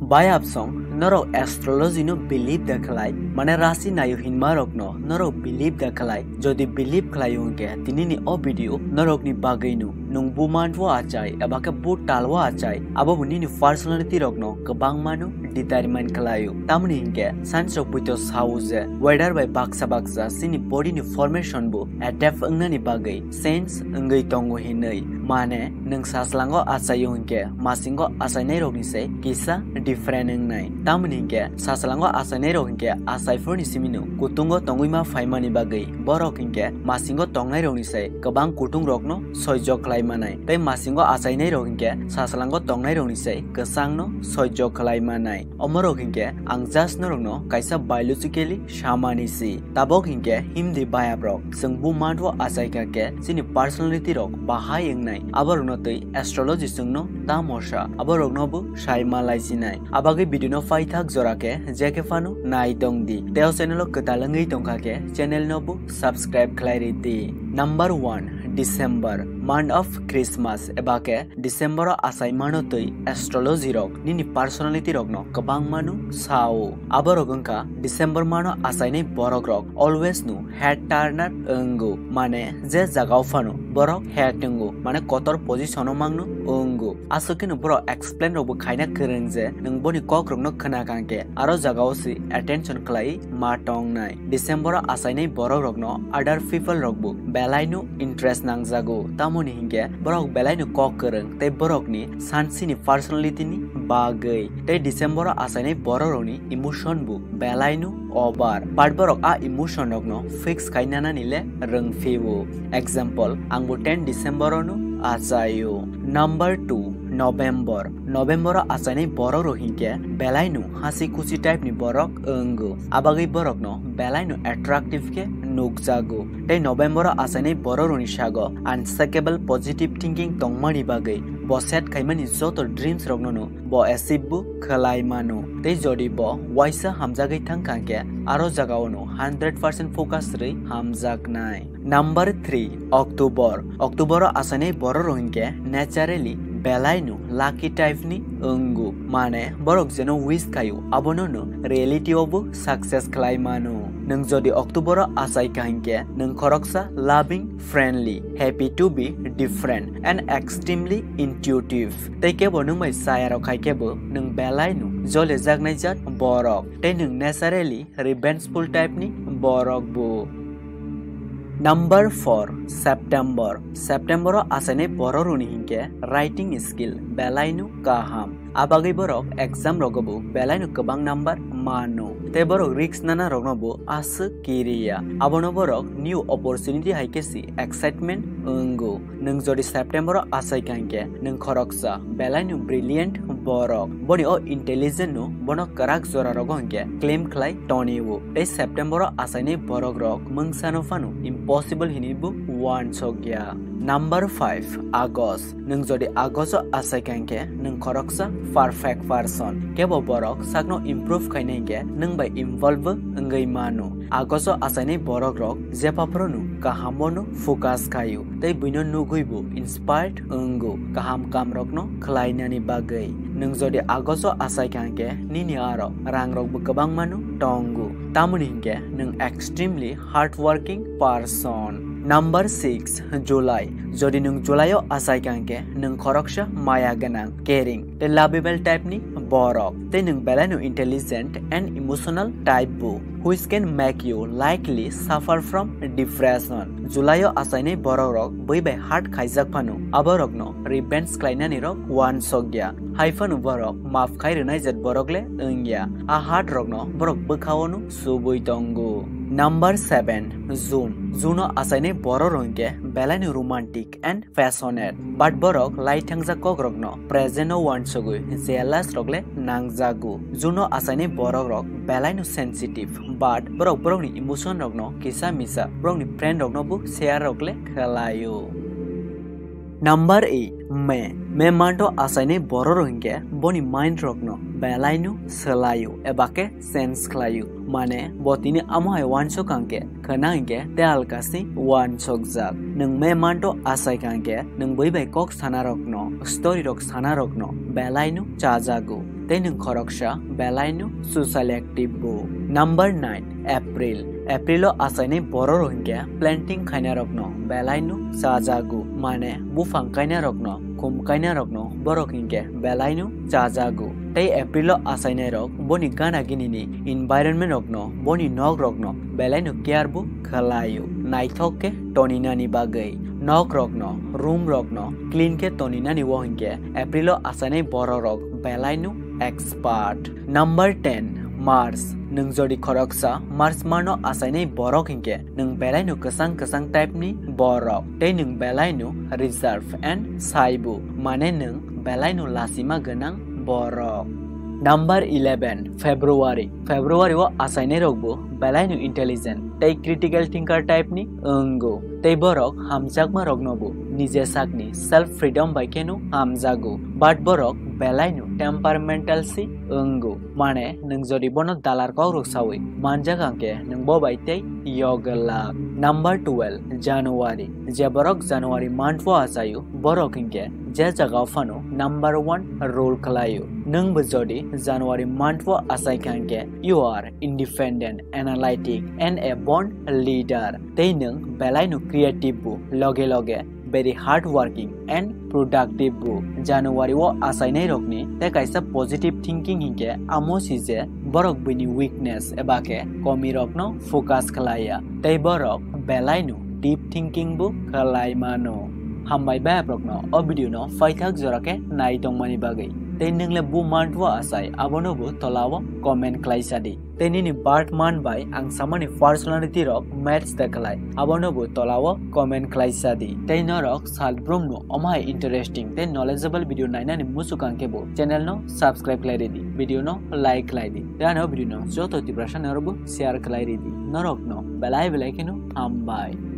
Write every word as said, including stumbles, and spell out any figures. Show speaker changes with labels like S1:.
S1: Bayap song norok astrology no believe the khalai mane rasi nayo hinmarok no norok believe the khalai jodi believe khalai unke tinini o video norok ni bagainu nung bumanwa achai abaka bu talwa achai abo bunini personality rok no kebang manu determine khlayu tamni hinke sans rok buito sauze weather by baksa baksa sini body ni formation bu adapt ngani bagai sense ngai tongo hinai mane nung saslango asayo hinke masingo asainai rok ni se kisa different ngai tamni hinke saslango asainai rok hinke asai for ni siminu kutungo tongui ma faimani bagai borok hinke masingo tongnai rok ni se kebang kutung rok no soijo khlai manai tai masingo asainai rok hinke saslango tongnai rok ni se kesang no soijo khlai manai omorok hinke angjas norok no kaisa biologically shamani si tabok hinke himdi bayabrok sengbu mandwo asai ka ke sini personality rok bahai engnai aborok no tei astrology sungno tamosha aborok no bu shai malai sinai abagi video no fai thak jora ke jeke fanu nai dongdi teo channel o katalangai tongka ke channel no bu subscribe khlai riti number one December month of Christmas ebake December asai mano tei astrology rok nini personality rok no kabang manu sao aborok angka December mano asai nei borok rok always nu head turner engu mane je jagao fanu borok head engu mane kotor position o mangnu engu asokinu bro explain rok bu khaina kereng je nung boni kok rok no khana kangke aro jagao si attention klai matong nai December asai nei borok rok no other people rok bu belai nu interest nangjago tamoni hinge borok belai nu kok kereng tei borok ni sansi ni personality ni bagai tei December asai nei borok rok ni emotion bu belai nu over part borok a emotion rok no fix kainana nile rengfiu example angbo ten December nu asayo number two November November asai nei borok rok hinge belai nu hasi khusi type ni borok engu abagai borok no belai nu attractive ke nukjago tei November asai nei borok rok ni sago unshakable positive thinking tongmani bagai bo set kaimani joto dreams rok no bo achieve bu khlai manu tei jodi bo waisa hamjagai thangkangke aro jagao no one hundred percent focus rei hamjaknai number three October October asai nei borok rok hinge naturally belai nu lucky type ni engu mane borok jeno wish kayu abono no reality obu success khlai manu nung jodi October asai kahingke nung khoroksa loving friendly happy to be different and extremely intuitive tei kebo nung mai sayaro khaikebo nung belai nu jole jagnai jat borok tei nung naturally revengeful type ni borok bu number four September September asai nei borok roni hinke writing skill belai nu kaham abagai borok exam rogobu belai nu kebang number mano te borok risk nana rogno bu as kiriya abono borok new opportunity haikesi excitement engu nung jodi September asai kanke nung khoroksa belai nu brilliant borok boni o intelligent nu bono karak jora rogo hinke claim khlai tonibu te September asai nei borok rok mungsano fanu impossible hinibu one sogya number five August nung jodi August asai kanke nung khoroksa perfect person kebo borok sakno improve khainenge nung bai involve ngai manu August asai nei borok rok jepapronu kahamonu focus khayu tei buino nuguibu inspired engu kaham kam rokno khlainani bagai nung jodi August asai kanke nini aro rang rok bu kebang manu tongu tamuni hinge nung extremely hardworking person number six July jodi nung July o asai kanke nung khoroksa maya ganang caring the lovable type ni borok te nung belai nu intelligent and emotional type bu which can make you likely suffer from depression July o asai nei borok rok bai bai hard khaijak panu aborok no revenge klainani rok one sogya haifanu borok maf khai renai jet borokle engya a hard rok no borok bkhawonu subui tongu number seven June June o asai nei borok rongke belai nu romantic and passionate but borok lai thangja kok rok no present o one sogui jealous rokle nangjagu June o asai nei borok rok belai nu sensitive but borok borok ni emotion rok no kisa misa borok ni friend rok no bu share rokle khalayo number eight May May month o asai nei borok rok hinke boni mind rok no belai nu selayu ebake sense khlayu mane botini amohai one so kangke khana hinke te alkasi one sokjak nung May month o asai kangke nung bai bai kok sana rok no story rok sana rok no belai nu chajagu tei nung khoroksa belai no social active bo. Number nine April. April o asainai borok rok hingke planting khaina rok no belai no chajago mane bufang kaina rok no kum kaina rok no borok hingke belai no chajago. Tei April o asainai rok boni gana gini ni environment rok no boni nog rok no belai no care bo khalayo naithok ke tonina ni bagai nog rok no room rok no clean ke tonina ni wo hingke April o asainai borok rok belai no expert. Number ten Mars. Nung jodi khoroksa Mars mano asainai borok hingke nung belai no kesang kesang type ni borok tei nung belai no reserve and saibu mane nung belai no lasima ganang borok. Number eleven February. February o asainai rok bo belai no intelligent tei critical thinker type ni ongo tei borok hamjakma rok no bo nije sakni self freedom by kenu hamjago but borok belai no temperamental si ongo mane nung jodi bono dalar kok rok sawi manjakangke nung bo bai tei yogalak. Number twelve January. Je borok January month o asayo borok hingke je jaga fano number one role khlayo nung bo jodi January month o asai kangke you are independent analytic and a born leader tei nung belai no creative bo loge loge very hard working and productive bo. January o asainai rokni te kaisa positive thinking hingke amosi je borok bini weakness eba ke komi rok no focus khlaya tei borok belai no deep thinking bo khlai mano. Hambai ba brok no o video no faithak jorake nai tongmani bagai tei ningle bu month o asai abono bo tolawo comment klaisadi tei nini birth month bai ang samani personality rok match deklai abono bo tolawo comment klaisadi tei norok salbrum no omai interesting tei knowledgeable video nainani musukangke bo channel no subscribe klairedi video no like klaidi dano video no joto tibrashan norbo share klairedi norok no belai belai keno hambai.